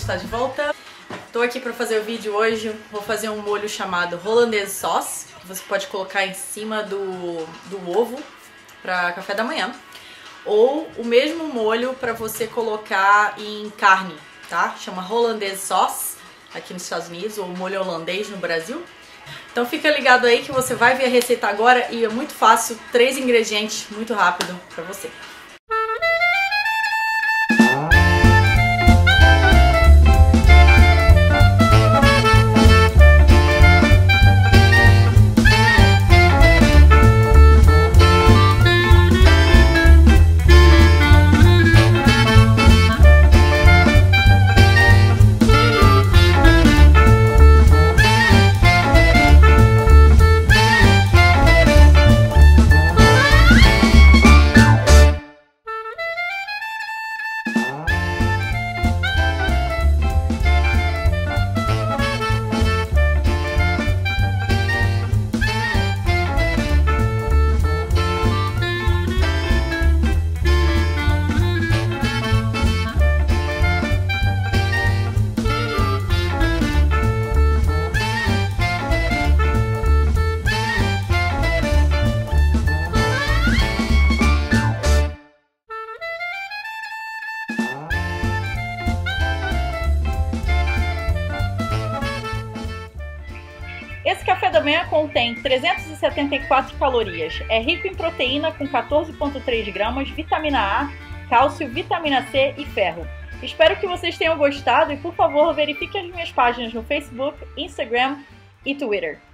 está de volta. Tô aqui para fazer o vídeo hoje. Vou fazer um molho chamado Hollandaise Sauce, que você pode colocar em cima do ovo para café da manhã. Ou o mesmo molho para você colocar em carne, tá? Chama Hollandaise Sauce aqui nos Estados Unidos, ou molho holandês no Brasil. Então fica ligado aí que você vai ver a receita agora e é muito fácil, 3 ingredientes, muito rápido para você. Esse café da manhã contém 374 calorias, é rico em proteína com 14,3 gramas, vitamina A, cálcio, vitamina C e ferro. Espero que vocês tenham gostado e, por favor, verifique as minhas páginas no Facebook, Instagram e Twitter.